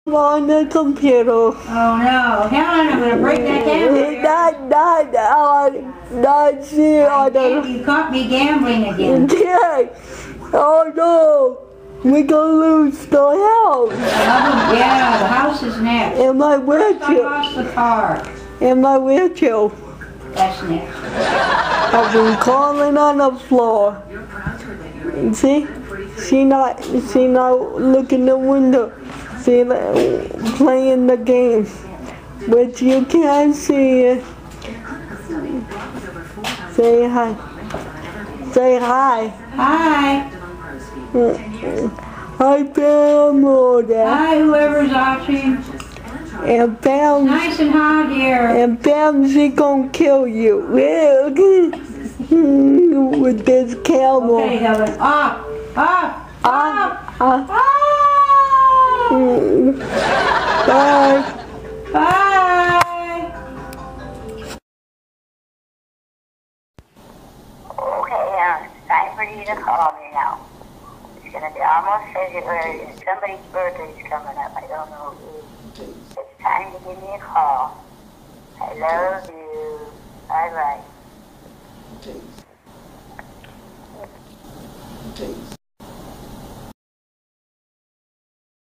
on the computer. Oh no, Helen, I'm gonna break that down. Not see on the. You caught me gambling again. Yeah. Oh no, we gonna lose the house. Yeah, the house is next. And my I wheelchair. lost the car. And my wheelchair. That's next. I've been crawling on the floor. See? She not looking the window. She playing the game. But you can't see it. Say hi. Say hi. Hi. Hi, Pam. Hi, whoever's watching. And Pam. Nice and hot here. And Pam, she gonna kill you. With this camera. Okay, Helen. Up. Up. Up. Up. Bye. Bye. Okay, it's time for you to call me now. It's going to be almost February and somebody's birthday's coming up. I don't know who. It's time to give me a call. I love you. Bye-bye.